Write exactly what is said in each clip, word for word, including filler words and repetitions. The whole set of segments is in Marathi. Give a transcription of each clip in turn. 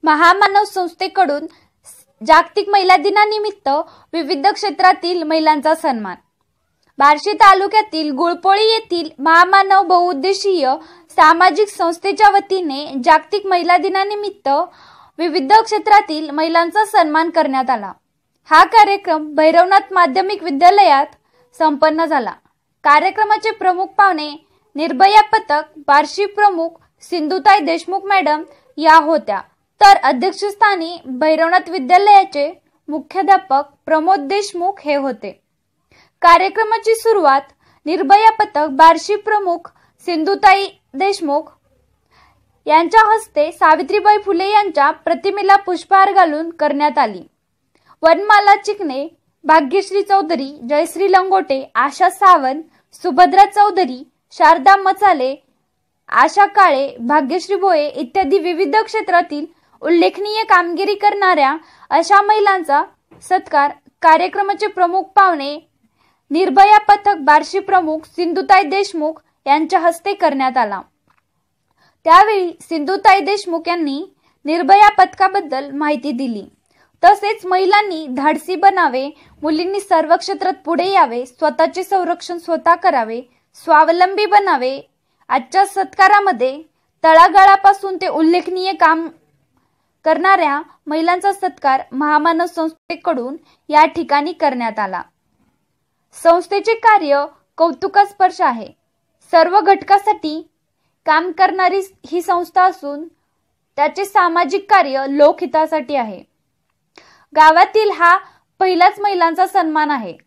महामानव संस्थेकडून जागतिक महिला दिनानिमित्त विविध क्षेत्रातील महिलांचा सन्मान। बार्शी तालुक्यातील गुळपोळी येथील महामानव बहुउद्देशीय सामाजिक संस्थेच्या वतीने जागतिक महिला दिनानिमित्त विविध क्षेत्रातील महिलांचा सन्मान करण्यात आला। हा कार्यक्रम भैरवनाथ माध्यमिक विद्यालयात संपन्न झाला। कार्यक्रमाचे प्रमुख पाहुणे निर्भया पथक बार्शी प्रमुख सिंधुताई देशमुख मॅडम या होत्या, तर अध्यक्षस्थानी भैरवनाथ विद्यालयाचे मुख्याध्यापक प्रमोद देशमुख हे होते। कार्यक्रमाची सुरुवात निर्भया पथक बार्शी प्रमुख सिंधुताई देशमुख यांच्या हस्ते सावित्रीबाई फुले यांच्या प्रतिमेला पुष्पहार घालून करण्यात आली। वनमाला चिकणे, भाग्यश्री चौधरी, जयश्री लंगोटे, आशा सावंत, सुभद्रा चौधरी, शारदा मचाले, आशा काळे, भाग्यश्री भोये इत्यादी विविध क्षेत्रातील उल्लेखनीय कामगिरी करणाऱ्या अशा महिलांचा सत्कार कार्यक्रमाचे प्रमुख पाहुणे निर्भया पथक बार्शी प्रमुख सिंधुताई देशमुख यांच्या हस्ते करण्यात आला। त्यावेळी सिंधुताई देशमुख यांनी निर्भया पथकाबद्दल माहिती दिली। तसेच महिलांनी धाडसी बनावे, मुलींनी सर्व क्षेत्रात पुढे यावे, स्वतःचे संरक्षण स्वतः करावे, स्वावलंबी बनावे। आजच्या सत्कारामध्ये तळागाळापासून ते उल्लेखनीय काम करणाऱ्या महिलांचा सत्कार महामानव संस्थेकडून या ठिकाणी करण्यात आला। संस्थेचे कार्य कौतुकास्पर्श आहे। सर्व घटकासाठी काम करणारी ही संस्था असून त्याचे सामाजिक कार्य लोकहितासाठी आहे। गावातील हा पहिलाच महिलांचा सन्मान आहे।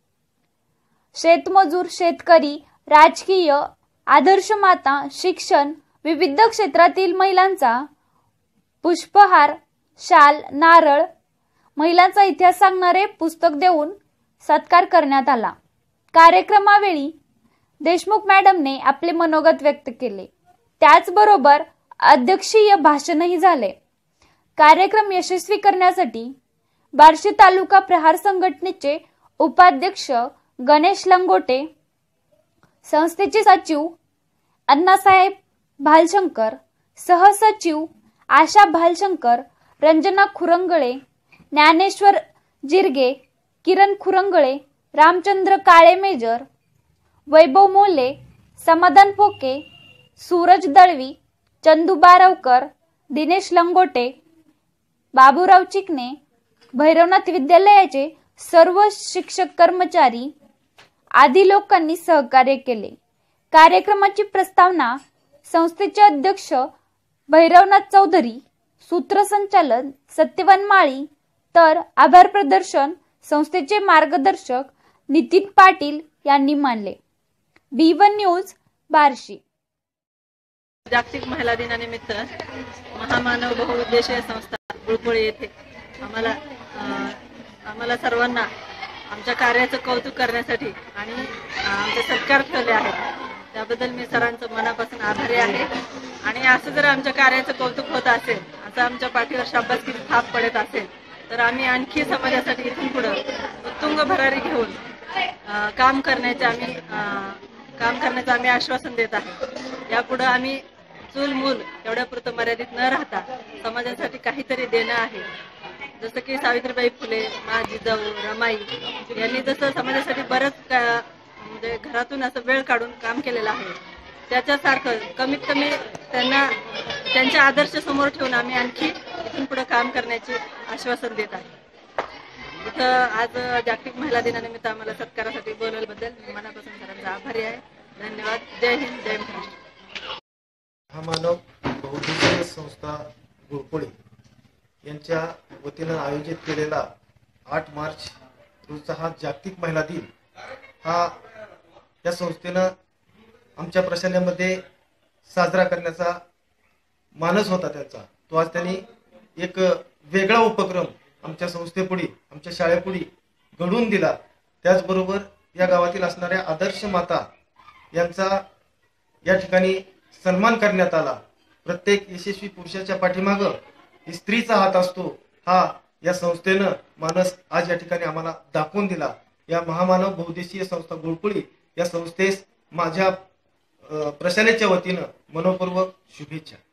शेतमजूर, शेतकरी, राजकीय, आदर्श माता, शिक्षण, विविध क्षेत्रातील महिलांचा पुष्पहार, शाल, नारळ, महिलांचा इतिहास सांगणारे पुस्तक देऊन सत्कार करण्यात आला। कार्यक्रमावेळी देशमुख मॅडमने आपले मनोगत व्यक्त केले। त्याचबरोबर अध्यक्षीय भाषणही झाले। कार्यक्रम यशस्वी करण्यासाठी बार्शी तालुका प्रहार संघटनेचे उपाध्यक्ष गणेश लंगोटे, संस्थेचे सचिव अण्णासाहेब भालशंकर, सहसचिव आशा भालशंकर, रंजना खुरंगळे, ज्ञानेश्वर जिरगे, किरण खुरंगळे, रामचंद्र काळे मेजर, वैभव मोले, समाधान पोके, सूरज दळवी, चंदू बारवकर, दिनेश लंगोटे, बाबूराव चिकणे, भैरवनाथ विद्यालयाचे सर्व शिक्षक कर्मचारी आदी लोकांनी सहकार्य केले। कार्यक्रमाची प्रस्तावना संस्थेचे अध्यक्ष भैरवनाथ चौधरी, सूत्रसंचालन सत्यवान माळी, तर आभार प्रदर्शन संस्थेचे मार्गदर्शक नितीन पाटील यांनी मानले। B one news Barshi. जागतिक महिला दिनानिमित्त महामानव बहुउद्देशीय संस्था गुळपोळी येथे आम्हाला आम्हाला सर्वांना आमच्या कार्याचं कौतुक करण्यासाठी आणि आमचे सत्कार ठेवले आहेत। त्याबद्दल मी सरांचं मनापासून आभारी आहे। आणि असं जर आमच्या कार्याचं कौतुक होत असेल, असं आमच्या पाठीवर शाबासकीची थाप पडत असेल, तर आम्ही आणखी समाजासाठी इथून पुढे उत्तुंग भरारी घेऊन काम करण्याचे आम्ही काम करण्याचं आम्ही आश्वासन देत आहे। यापुढे आम्ही चूल मूल एवढ्यापुरतं मर्यादित न राहता समाजासाठी काहीतरी देणं आहे। जसं की सावित्रीबाई फुले, माझी जाऊ रमाई यांनी जसं समाजासाठी बरंच म्हणजे घरातून असं वेळ काढून काम केलेलं आहे, त्याच्यासारखं कमीत कमी त्यांना त्यांचे आदर्श समोर ठेवून आम्ही आणखी इथून पुढे काम करण्याचे आश्वासन देत आहे। इथं आज जागतिक महिला दिनानिमित्त आम्हाला सत्कारासाठी बोलवल्याबद्दल मी मनापासून सरांचा आभारी आहे। धन्यवाद। जय हिंद, जय महाराष्ट्र। महामानव बहुउद्देशीय संस्था गुळपोळी यांच्या वतीनं आयोजित केलेला आठ मार्च रोजचा हा जागतिक महिला दिन हा या संस्थेनं आमच्या प्रशालेमध्ये साजरा करण्याचा मानस होता त्यांचा। तो आज त्यांनी एक वेगळा उपक्रम आमच्या संस्थेपुढे, आमच्या शाळेपुढे घडवून दिला। त्याचबरोबर या गावातील असणाऱ्या आदर्श माता यांचा या ठिकाणी सन्मान करण्यात आला। प्रत्येक यशस्वी पुरुषाच्या पाठीमागं स्त्रीचा हात असतो, हा या संस्थेनं मानस आज या ठिकाणी आम्हाला दाखवून दिला। या महामानव बहुउद्देशीय संस्था गुळपोळी या संस्थेस माझ्या प्रशालेच्या वतीनं मनोपूर्वक शुभेच्छा।